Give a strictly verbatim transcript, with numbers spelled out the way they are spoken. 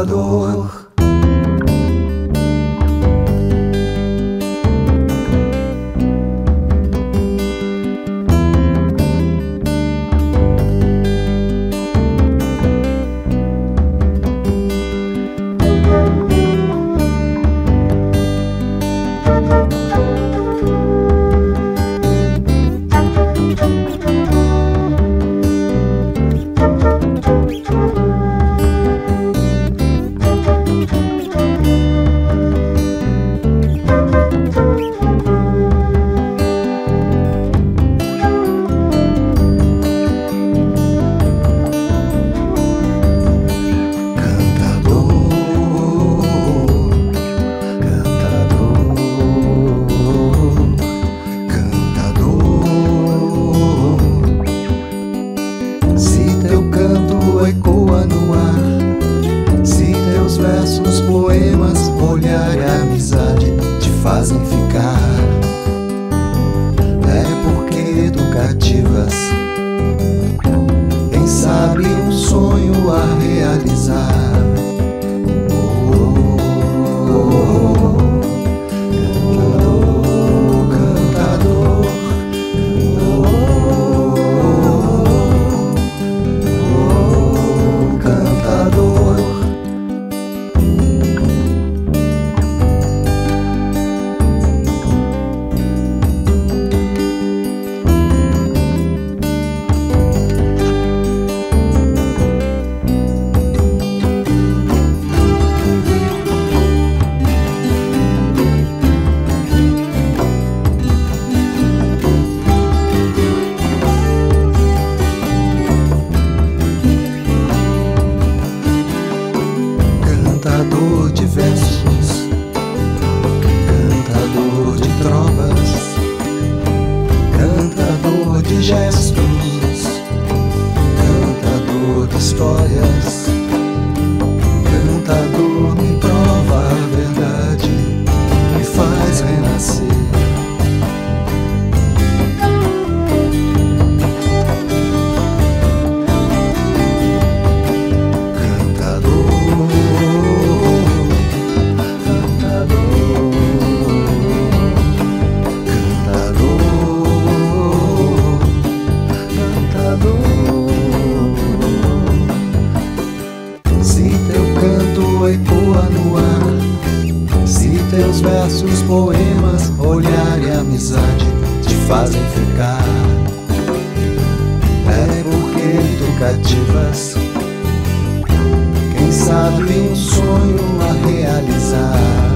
cantador. Ecoa no ar, se teus versos, poemas, olhar e amizade te fazem ficar, é porque tu cativas, quem sabe um sonho a realizar. Cantador de versos, cantador de trovas, cantador de gestos, cantador de histórias, cantador me prova a verdade, me faz renascer. Ecoa no ar, se teus versos, poemas, olhar e amizade te fazem ficar, é porque tu cativas, quem sabe um sonho a realizar.